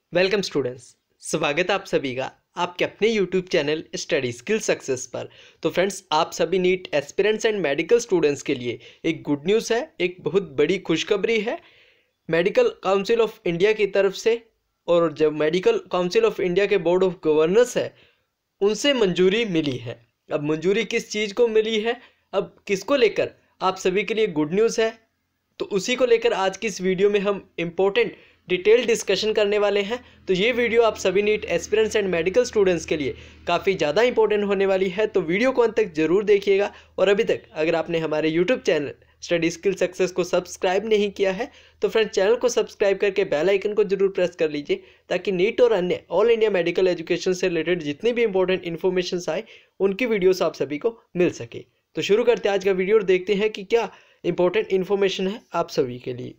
Welcome students. स्वागत है आप सभी का आपके अपने YouTube channel study skill success पर। तो फ्रेंड्स, आप सभी NEET aspirants and medical students के लिए एक गुड न्यूज़ है, एक बहुत बड़ी खुशखबरी है। मेडिकल काउंसिल ऑफ इंडिया की तरफ से और जब मेडिकल काउंसिल ऑफ इंडिया के बोर्ड ऑफ गवर्नर्स है उनसे मंजूरी मिली है। अब मंजूरी किस चीज़ को मिली है, अब किसको लेकर, आप सभी के लिए गुड न्यूज़ है। तो उसी को लेकर आज की इस वीडियो में हम इम्पोर्टेंट डिटेल डिस्कशन करने वाले हैं। तो ये वीडियो आप सभी NEET aspirants and medical students के लिए काफ़ी ज़्यादा इंपॉर्टेंट होने वाली है, तो वीडियो को अंत तक जरूर देखिएगा। और अभी तक अगर आपने हमारे YouTube channel study skill success को सब्सक्राइब नहीं किया है तो फ्रेंड्स, चैनल को सब्सक्राइब करके बेल आइकन को जरूर प्रेस कर लीजिए, ताकि नीट और अन्य ऑल इंडिया मेडिकल एजुकेशन से रिलेटेड जितनी भी इंपॉर्टेंट इन्फॉर्मेशन आए उनकी वीडियोस आप सभी को मिल सके। तो शुरू करते हैं आज का वीडियो और देखते हैं कि क्या इंपॉर्टेंट इन्फॉर्मेशन है आप सभी के लिए।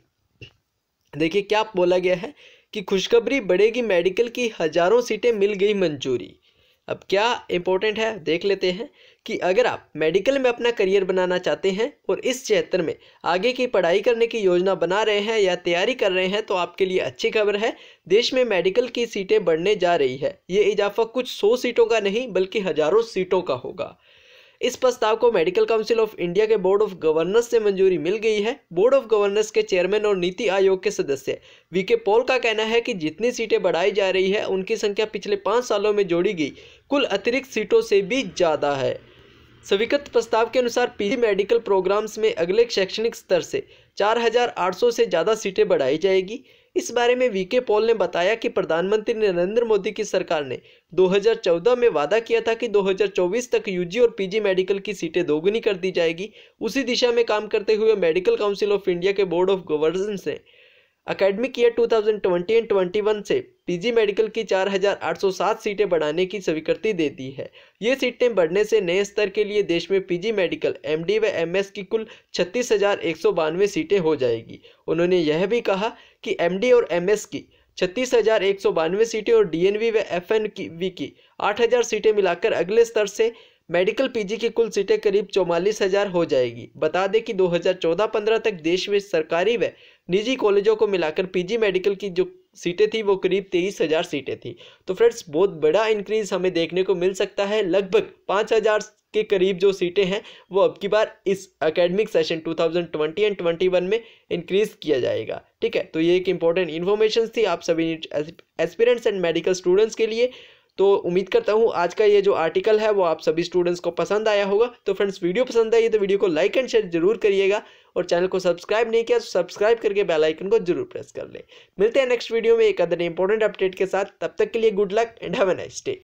देखिए क्या बोला गया है कि खुशखबरी बढ़ेगी, मेडिकल की हजारों सीटें मिल गई मंजूरी। अब क्या इंपॉर्टेंट है देख लेते हैं कि अगर आप मेडिकल में अपना करियर बनाना चाहते हैं और इस क्षेत्र में आगे की पढ़ाई करने की योजना बना रहे हैं या तैयारी कर रहे हैं तो आपके लिए अच्छी खबर है। देश में मेडिकल की सीटें बढ़ने जा रही है। ये इजाफा कुछ 100 सीटों का नहीं बल्कि हजारों सीटों का होगा। इस प्रस्ताव को मेडिकल काउंसिल ऑफ इंडिया के बोर्ड ऑफ गवर्नर्स से मंजूरी मिल गई है। बोर्ड ऑफ गवर्नर्स के चेयरमैन और नीति आयोग के सदस्य वीके पॉल का कहना है कि जितनी सीटें बढ़ाई जा रही है उनकी संख्या पिछले 5 सालों में जोड़ी गई कुल अतिरिक्त सीटों से भी ज़्यादा है। स्वीकृत प्रस्ताव के अनुसार पीजी मेडिकल प्रोग्राम्स में अगले शैक्षणिक स्तर से 4800 से ज़्यादा सीटें बढ़ाई जाएगी। इस बारे में वीके पॉल ने बताया कि प्रधानमंत्री नरेंद्र मोदी की सरकार ने 2014 में वादा किया था कि 2024 तक यूजी और पीजी मेडिकल की सीटें दोगुनी कर दी जाएगी। उसी दिशा में काम करते हुए मेडिकल काउंसिल ऑफ इंडिया के बोर्ड ऑफ गवर्नर्स ने एकेडमिक ईयर 2020 एंड 21 से पीजी मेडिकल की 4807 सीटें बढ़ाने की स्वीकृति दे दी है। ये सीटें बढ़ने से नए स्तर के लिए देश में पीजी मेडिकल, एमडी व एमएस की कुल 36,192 सीटें हो जाएगी। उन्होंने यह भी कहा कि एमडी और एमएस की 36,192 सीटें और डीएनवी व एफएनवी की 8,000 सीटें मिलाकर अगले स्तर से मेडिकल पीजी की कुल सीटें करीब 44,000 हो जाएगी। बता दें कि 2014-15 तक देश में सरकारी व निजी कॉलेजों को मिलाकर पीजी मेडिकल की जो सीटें थी वो करीब 23,000 सीटें थी। तो फ्रेंड्स, बहुत बड़ा इंक्रीज हमें देखने को मिल सकता है। लगभग 5,000 के करीब जो सीटें हैं वो अब की बार इस एकेडमिक सेशन 2020 एंड 21 में इंक्रीज किया जाएगा। ठीक है, तो ये एक इंपॉर्टेंट इन्फॉर्मेशन थी आप सभी एस्पिरेंट्स एंड मेडिकल स्टूडेंट्स के लिए। तो उम्मीद करता हूँ आज का ये जो आर्टिकल है वो आप सभी स्टूडेंट्स को पसंद आया होगा। तो फ्रेंड्स, वीडियो पसंद आई तो वीडियो को लाइक एंड शेयर जरूर करिएगा, और चैनल को सब्सक्राइब नहीं किया तो सब्सक्राइब करके बेल आइकन को जरूर प्रेस कर लें। मिलते हैं नेक्स्ट वीडियो में एक अदर इंपॉर्टेंट अपडेट के साथ। तब तक के लिए good luck and have a nice day.